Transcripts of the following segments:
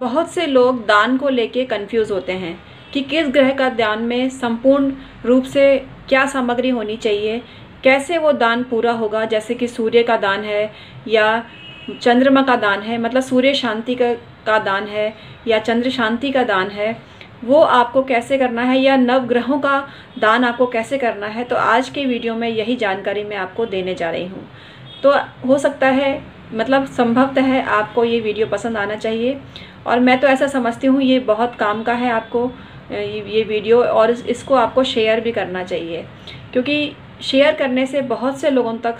बहुत से लोग दान को लेके कंफ्यूज होते हैं कि किस ग्रह का दान में संपूर्ण रूप से क्या सामग्री होनी चाहिए, कैसे वो दान पूरा होगा। जैसे कि सूर्य का दान है या चंद्रमा का दान है, मतलब सूर्य शांति का दान है या चंद्र शांति का दान है, वो आपको कैसे करना है, या नवग्रहों का दान आपको कैसे करना है। तो आज के वीडियो में यही जानकारी मैं आपको देने जा रही हूँ। तो हो सकता है, मतलब संभवतः है, आपको ये वीडियो पसंद आना चाहिए और मैं तो ऐसा समझती हूँ ये बहुत काम का है आपको ये वीडियो, और इसको आपको शेयर भी करना चाहिए, क्योंकि शेयर करने से बहुत से लोगों तक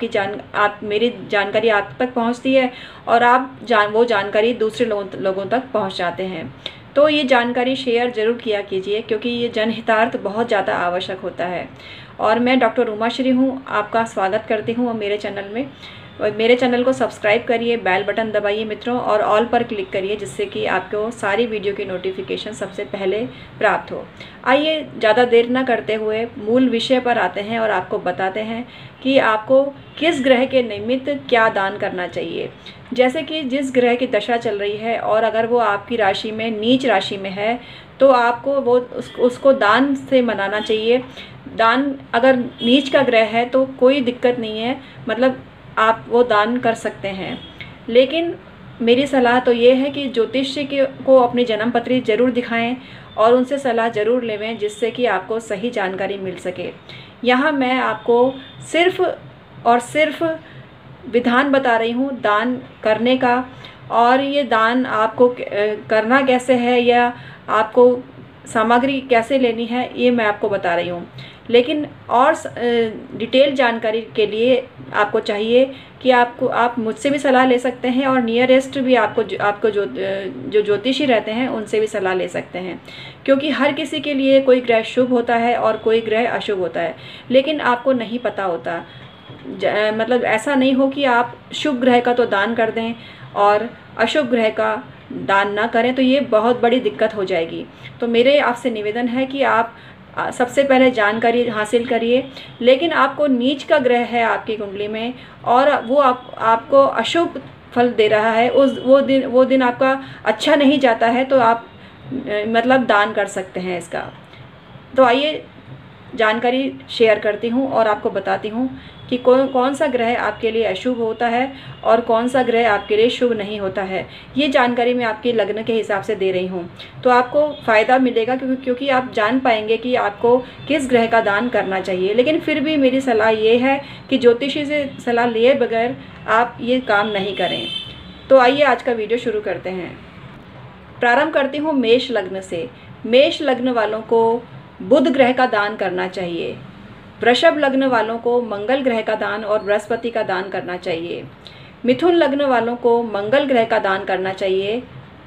मेरी जानकारी आप तक पहुंचती है और वो जानकारी दूसरे लोगों तक पहुंच जाते हैं। तो ये जानकारी शेयर ज़रूर किया कीजिए, क्योंकि ये जनहितार्थ बहुत ज़्यादा आवश्यक होता है। और मैं डॉक्टर उमाश्री हूँ, आपका स्वागत करती हूँ मेरे चैनल में। मेरे चैनल को सब्सक्राइब करिए, बेल बटन दबाइए मित्रों, और ऑल पर क्लिक करिए, जिससे कि आपको सारी वीडियो की नोटिफिकेशन सबसे पहले प्राप्त हो। आइए ज़्यादा देर न करते हुए मूल विषय पर आते हैं और आपको बताते हैं कि आपको किस ग्रह के निमित्त क्या दान करना चाहिए। जैसे कि जिस ग्रह की दशा चल रही है और अगर वो आपकी राशि में नीच राशि में है, तो आपको उसको दान से मनाना चाहिए। दान अगर नीच का ग्रह है तो कोई दिक्कत नहीं है, मतलब आप वो दान कर सकते हैं। लेकिन मेरी सलाह तो ये है कि ज्योतिषी को अपनी जन्मपत्री ज़रूर दिखाएं और उनसे सलाह ज़रूर लेवें, जिससे कि आपको सही जानकारी मिल सके। यहाँ मैं आपको सिर्फ़ और सिर्फ विधान बता रही हूँ दान करने का, और ये दान आपको करना कैसे है या आपको सामग्री कैसे लेनी है, ये मैं आपको बता रही हूँ। लेकिन और डिटेल जानकारी के आपको चाहिए कि आप मुझसे भी सलाह ले सकते हैं, और नियरेस्ट भी आपको जो ज्योतिषी रहते हैं उनसे भी सलाह ले सकते हैं, क्योंकि हर किसी के लिए कोई ग्रह शुभ होता है और कोई ग्रह अशुभ होता है। लेकिन आपको नहीं पता होता, मतलब ऐसा नहीं हो कि आप शुभ ग्रह का तो दान कर दें और अशुभ ग्रह का दान ना करें, तो ये बहुत बड़ी दिक्कत हो जाएगी। तो मेरे आपसे निवेदन है कि आप सबसे पहले जानकारी हासिल करिए। लेकिन आपको नीच का ग्रह है आपकी कुंडली में और वो आपको अशुभ फल दे रहा है, वो दिन आपका अच्छा नहीं जाता है, तो आप मतलब दान कर सकते हैं इसका। तो आइए जानकारी शेयर करती हूँ और आपको बताती हूँ कि कौन सा ग्रह आपके लिए अशुभ होता है और कौन सा ग्रह आपके लिए शुभ नहीं होता है। ये जानकारी मैं आपके लग्न के हिसाब से दे रही हूँ, तो आपको फ़ायदा मिलेगा, क्योंकि आप जान पाएंगे कि आपको किस ग्रह का दान करना चाहिए। लेकिन फिर भी मेरी सलाह ये है कि ज्योतिषी से सलाह लिए बगैर आप ये काम नहीं करें। तो आइए आज का वीडियो शुरू करते हैं। प्रारंभ करती हूँ मेष लग्न से। मेष लग्न वालों को बुध ग्रह का दान करना चाहिए। वृषभ लग्न वालों को मंगल ग्रह का दान और बृहस्पति का दान करना चाहिए। मिथुन लग्न वालों को मंगल ग्रह का दान करना चाहिए।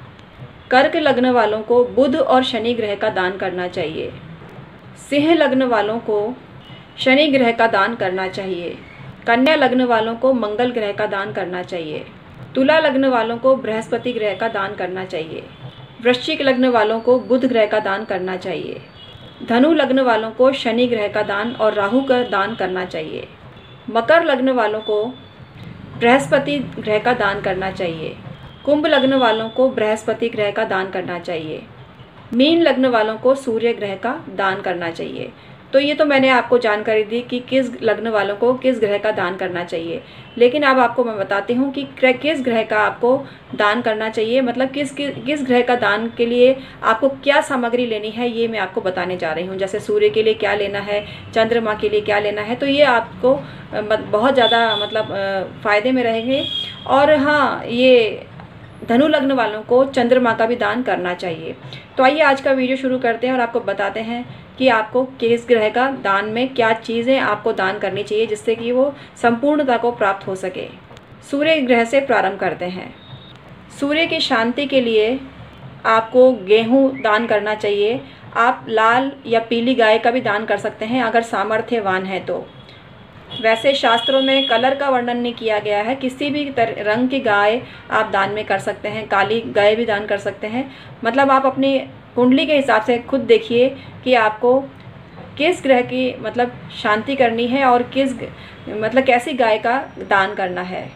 कर्क लग्न वालों को बुध और शनि ग्रह का दान करना चाहिए। सिंह लग्न वालों को शनि ग्रह का दान करना चाहिए। कन्या लग्न वालों को मंगल ग्रह का दान करना चाहिए। तुला लग्न वालों को बृहस्पति ग्रह का दान करना चाहिए। वृश्चिक लग्न वालों को बुध ग्रह का दान करना चाहिए। धनु लग्न वालों को शनि ग्रह का दान और राहु का दान करना चाहिए। मकर लग्न वालों को बृहस्पति ग्रह का दान करना चाहिए। कुंभ लग्न वालों को बृहस्पति ग्रह का दान करना चाहिए। मीन लग्न वालों को सूर्य ग्रह का दान करना चाहिए। तो ये तो मैंने आपको जानकारी दी कि किस लग्न वालों को किस ग्रह का दान करना चाहिए। लेकिन अब आपको मैं बताती हूँ कि किस ग्रह का आपको दान करना चाहिए, मतलब किस ग्रह का दान के लिए आपको क्या सामग्री लेनी है, ये मैं आपको बताने जा रही हूँ। जैसे सूर्य के लिए क्या लेना है, चंद्रमा के लिए क्या लेना है, तो ये आपको बहुत ज़्यादा मतलब फ़ायदे में रहेंगे। और हाँ, ये धनु लग्न वालों को चंद्रमा का भी दान करना चाहिए। तो आइए आज का वीडियो शुरू करते हैं और आपको बताते हैं कि आपको किस ग्रह का दान में क्या चीज़ें आपको दान करनी चाहिए, जिससे कि वो संपूर्णता को प्राप्त हो सके। सूर्य ग्रह से प्रारंभ करते हैं। सूर्य की शांति के लिए आपको गेहूं दान करना चाहिए। आप लाल या पीली गाय का भी दान कर सकते हैं अगर सामर्थ्यवान है तो। वैसे शास्त्रों में कलर का वर्णन नहीं किया गया है, किसी भी रंग की गाय आप दान में कर सकते हैं। काली गाय भी दान कर सकते हैं। मतलब आप अपनी कुंडली के हिसाब से खुद देखिए कि आपको किस ग्रह की मतलब शांति करनी है और कैसी गाय का दान करना है।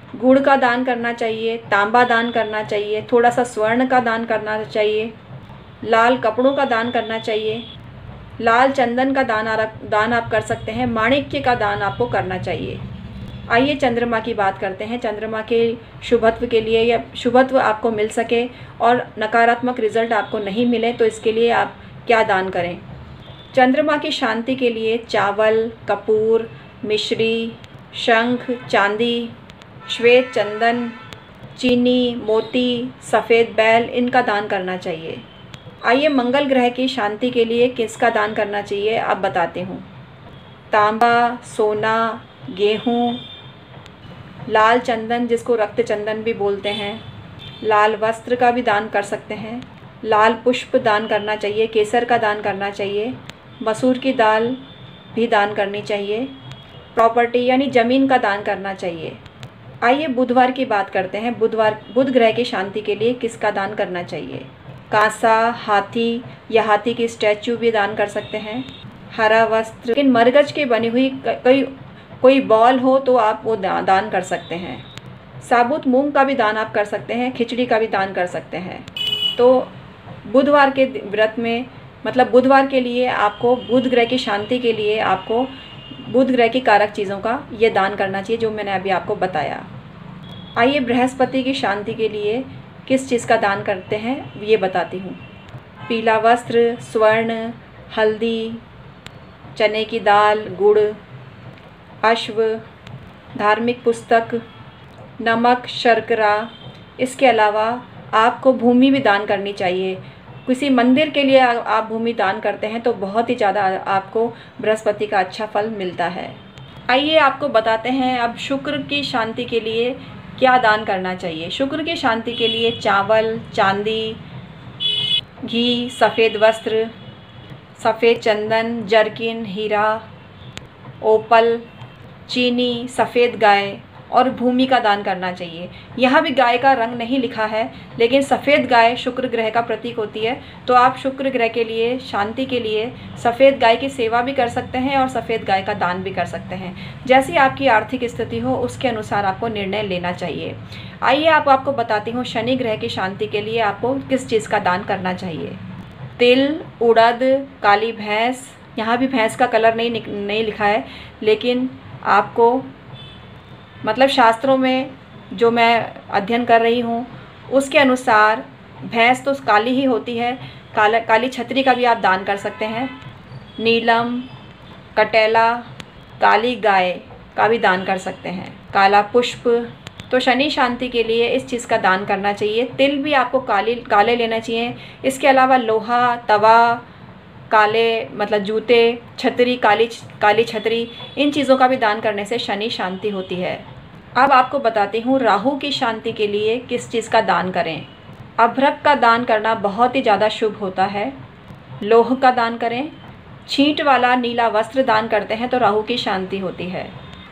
गुड़ का दान करना चाहिए, तांबा दान करना चाहिए, थोड़ा सा स्वर्ण का दान करना चाहिए, लाल कपड़ों का दान करना चाहिए, लाल चंदन का दान आप कर सकते हैं, माणिक्य का दान आपको करना चाहिए। आइए चंद्रमा की बात करते हैं। चंद्रमा के शुभत्व के लिए या शुभत्व आपको मिल सके और नकारात्मक रिजल्ट आपको नहीं मिले तो इसके लिए आप क्या दान करें। चंद्रमा की शांति के लिए चावल, कपूर, मिश्री, शंख, चांदी, श्वेत चंदन, चीनी, मोती, सफ़ेद बैल इनका दान करना चाहिए। आइए मंगल ग्रह की शांति के लिए किसका दान करना चाहिए अब बताती हूँ। तांबा, सोना, गेहूँ, लाल चंदन जिसको रक्त चंदन भी बोलते हैं, लाल वस्त्र का भी दान कर सकते हैं, लाल पुष्प दान करना चाहिए, केसर का दान करना चाहिए, मसूर की दाल भी दान करनी चाहिए, प्रॉपर्टी यानी ज़मीन का दान करना चाहिए। आइए बुधवार की बात करते हैं। बुध ग्रह की शांति के लिए किसका दान करना चाहिए। कांसा, हाथी या हाथी की स्टैचू भी दान कर सकते हैं, हरा वस्त्र, लेकिन मरगज की बनी हुई कोई बॉल हो तो आप वो दान कर सकते हैं। साबुत मूंग का भी दान आप कर सकते हैं, खिचड़ी का भी दान कर सकते हैं। तो बुधवार के व्रत में मतलब बुधवार के लिए आपको बुध ग्रह की शांति के लिए आपको बुध ग्रह की कारक चीज़ों का ये दान करना चाहिए जो मैंने अभी आपको बताया। आइए बृहस्पति की शांति के लिए किस चीज़ का दान करते हैं ये बताती हूँ। पीला वस्त्र, स्वर्ण, हल्दी, चने की दाल, गुड़, अश्व, धार्मिक पुस्तक, नमक, शर्करा। इसके अलावा आपको भूमि भी दान करनी चाहिए। किसी मंदिर के लिए आप भूमि दान करते हैं तो बहुत ही ज़्यादा आपको बृहस्पति का अच्छा फल मिलता है। आइए आपको बताते हैं अब शुक्र की शांति के लिए क्या दान करना चाहिए। शुक्र की शांति के लिए चावल, चांदी, घी, सफ़ेद वस्त्र, सफ़ेद चंदन, जर्किन, हीरा, ओपल, चीनी, सफ़ेद गाय और भूमि का दान करना चाहिए। यहाँ भी गाय का रंग नहीं लिखा है लेकिन सफ़ेद गाय शुक्र ग्रह का प्रतीक होती है तो आप शुक्र ग्रह के लिए शांति के लिए सफ़ेद गाय की सेवा भी कर सकते हैं और सफ़ेद गाय का दान भी कर सकते हैं। जैसी आपकी आर्थिक स्थिति हो उसके अनुसार आपको निर्णय लेना चाहिए। आइए आपको बताती हूँ शनि ग्रह की शांति के लिए आपको किस चीज़ का दान करना चाहिए। तिल, उड़द, काली भैंस, यहाँ भी भैंस का कलर नहीं लिखा है लेकिन आपको मतलब शास्त्रों में जो मैं अध्ययन कर रही हूँ उसके अनुसार भैंस तो काली ही होती है, काली छतरी का भी आप दान कर सकते हैं। नीलम, कटेला, काली गाय का भी दान कर सकते हैं, काला पुष्प। तो शनि शांति के लिए इस चीज़ का दान करना चाहिए। तिल भी आपको काले लेना चाहिए। इसके अलावा लोहा, तवा, काले मतलब जूते, छतरी, काली छतरी, इन चीज़ों का भी दान करने से शनि शांति होती है। अब आपको बताती हूँ राहु की शांति के लिए किस चीज़ का दान करें। अभ्रक का दान करना बहुत ही ज़्यादा शुभ होता है। लोह का दान करें। छींट वाला नीला वस्त्र दान करते हैं तो राहु की शांति होती है।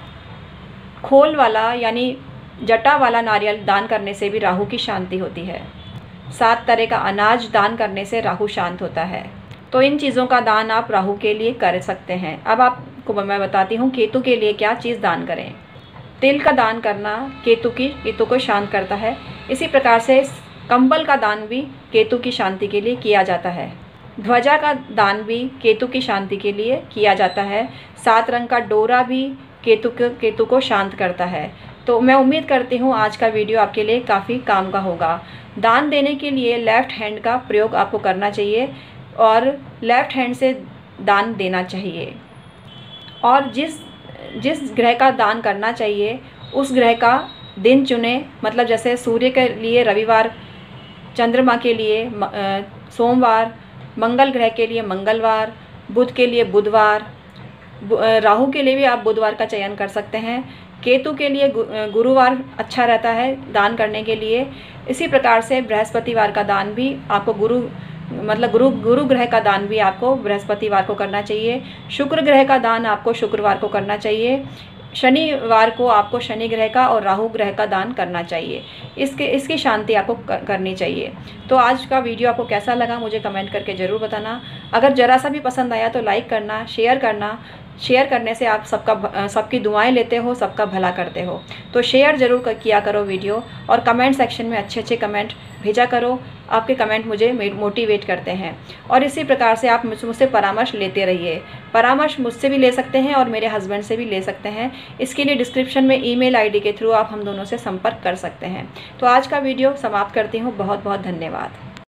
खोल वाला यानी जटा वाला नारियल दान करने से भी राहु की शांति होती है। 7 तरह का अनाज दान करने से राहु शांत होता है। तो इन चीज़ों का दान आप राहु के लिए कर सकते हैं। अब आपको मैं बताती हूँ केतु के लिए क्या चीज़ दान करें। तिल का दान करना केतु को शांत करता है। इसी प्रकार से कंबल का दान भी केतु की शांति के लिए किया जाता है। ध्वजा का दान भी केतु की शांति के लिए किया जाता है। 7 रंग का डोरा भी केतु को शांत करता है। तो मैं उम्मीद करती हूँ आज का वीडियो आपके लिए काफ़ी काम का होगा। दान देने के लिए लेफ़्ट हैंड का प्रयोग आपको करना चाहिए और लेफ़्ट हैंड से दान देना चाहिए। और जिस ग्रह का दान करना चाहिए उस ग्रह का दिन चुने। मतलब जैसे सूर्य के लिए रविवार, चंद्रमा के लिए सोमवार, मंगल ग्रह के लिए मंगलवार, बुध के लिए बुधवार, राहु के लिए भी आप बुधवार का चयन कर सकते हैं। केतु के लिए गुरुवार अच्छा रहता है दान करने के लिए। इसी प्रकार से बृहस्पतिवार का दान भी आपको गुरु ग्रह का दान भी आपको बृहस्पतिवार को करना चाहिए। शुक्र ग्रह का दान आपको शुक्रवार को करना चाहिए। शनिवार को आपको शनि ग्रह का और राहु ग्रह का दान करना चाहिए। इसकी शांति आपको करनी चाहिए। तो आज का वीडियो आपको कैसा लगा मुझे कमेंट करके ज़रूर बताना। अगर ज़रा सा भी पसंद आया तो लाइक करना, शेयर करना। शेयर करने से आप सबकी दुआएं लेते हो, सबका भला करते हो। तो शेयर ज़रूर किया करो वीडियो, और कमेंट सेक्शन में अच्छे अच्छे कमेंट भेजा करो। आपके कमेंट मुझे मोटिवेट करते हैं। और इसी प्रकार से आप मुझसे परामर्श लेते रहिए। परामर्श मुझसे भी ले सकते हैं और मेरे हस्बैंड से भी ले सकते हैं। इसके लिए डिस्क्रिप्शन में ईमेल आईडी के थ्रू आप हम दोनों से संपर्क कर सकते हैं। तो आज का वीडियो समाप्त करती हूँ। बहुत बहुत धन्यवाद।